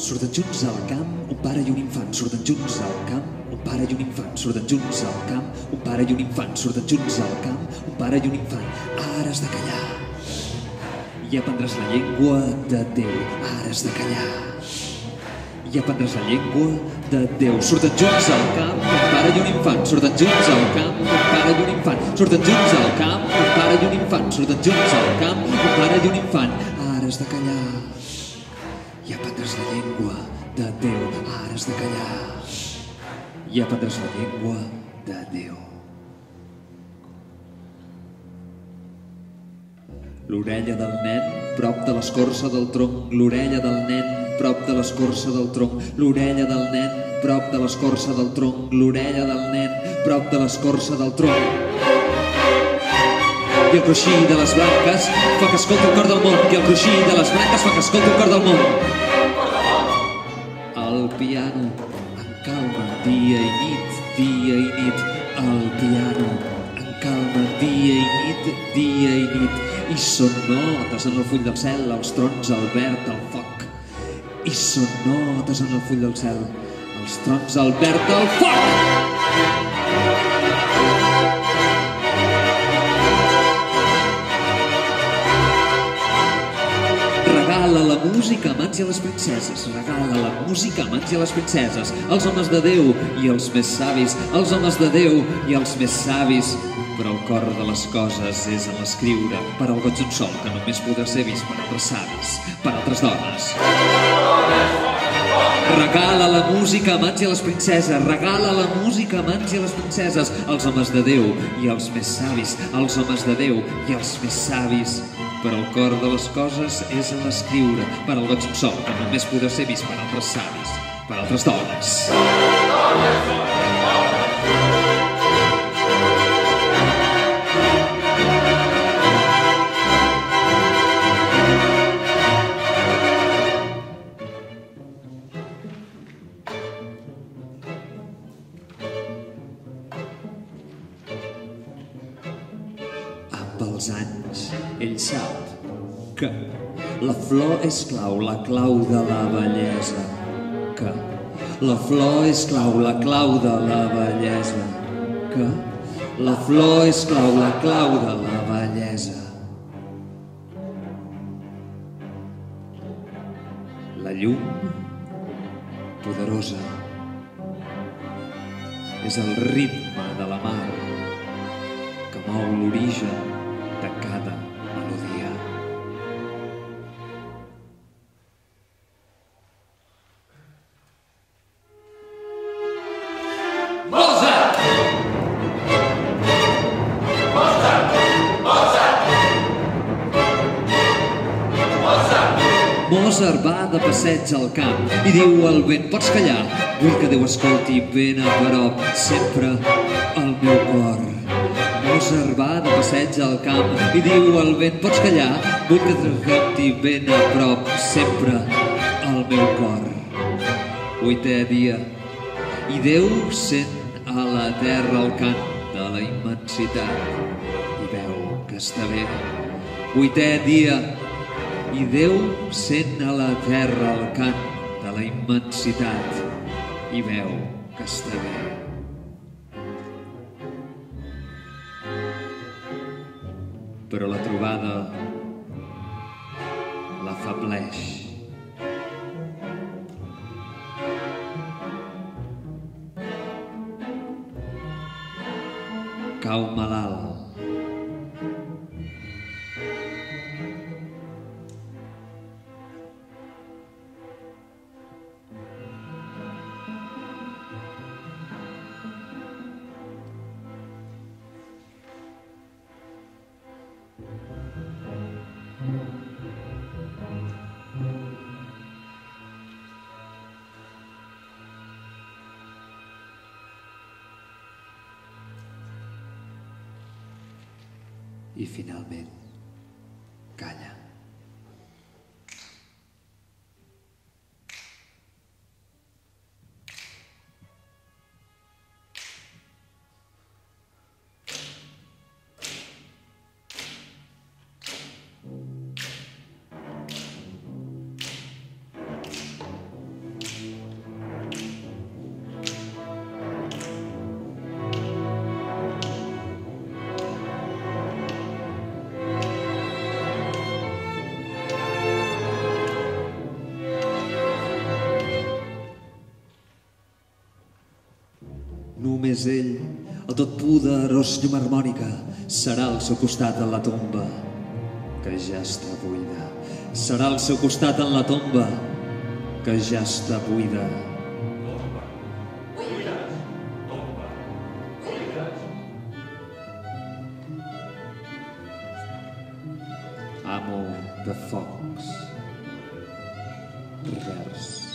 surten junts al camp, un pare i un infant, surten junts al camp, un pare i un infant, surten junts al camp, un pare i un infant, surten junts al camp, un pare i un infant. Ara has de callar i aprendràs la llengua de Déu. Ara has de callar i aprendràs la llengua de Déu. Surten junts al camp, un pare i un infant, surten junts al camp, un pare i un infant, surten junts al camp, un pare i un infant, surten junts al camp, un pare i un infant. Ara has de callar i aprendràs la llengua de Déu. Ara has de callar i aprendràs la llengua de Déu. L'orella del nen, prop de l'escorça del tronc. L'orella del nen, prop de l'escorça del tronc. L'orella del nen, prop de l'escorça del tronc. L'orella del nen, prop de l'escorça del tronc. I el cruixir de les branques fa que escolti el cor del món. I el cruixir de les branques fa que escolti el cor del món. El piano en calma dia i nit, dia i nit. El piano en calma dia i nit, dia i nit. I són notes en el full del cel, els trons, el verd, el foc. I són notes en el full del cel, els trons, el verd, el foc. Regala la música a mans i a les princeses. Regala la música a mans i a les princeses. Els homes de Déu i els més savis. Els homes de Déu i els més savis. Però el cor de les coses és en l'escriure. Per al goig d'un sol que només podrà ser vist per altres savis, per altres dones. Regala la música a mans i a les princeses. Regala la música a mans i a les princeses. Els homes de Déu i els més savis. Els homes de Déu i els més savis. Però el cor de les coses és en l'escriure. Per al goig d'un sol que només podrà ser vist per altres savis, per altres dones. Els anys, ell sap que la flor és clau, la clau de la bellesa. Que la flor és clau, la clau de la bellesa. Que la flor és clau, la clau de la bellesa. La llum poderosa és el ritme de la mar que mou l'origen de cada melodia. Mozart! Mozart! Mozart! Mozart! Mozart va de passeig al camp i diu al vent: pots callar? Vull que Déu escolti ben a prop sempre el meu cor. Mozart va de passeig al camp i diu al vent: pots callar? Vull que t'escolti ben a prop sempre el meu cor. 8è dia i Déu sent a la terra el cant de la immensitat i veu que està bé. 8è dia i Déu sent a la terra el cant de la immensitat i veu que està bé. Però la trobada l'afebleix. Cau malalt. I finalment calla. Només ell, el totpoderós llum harmònica, serà al seu costat en la tomba, que ja està buida. Serà al seu costat en la tomba, que ja està buida. Amo de focs, revers.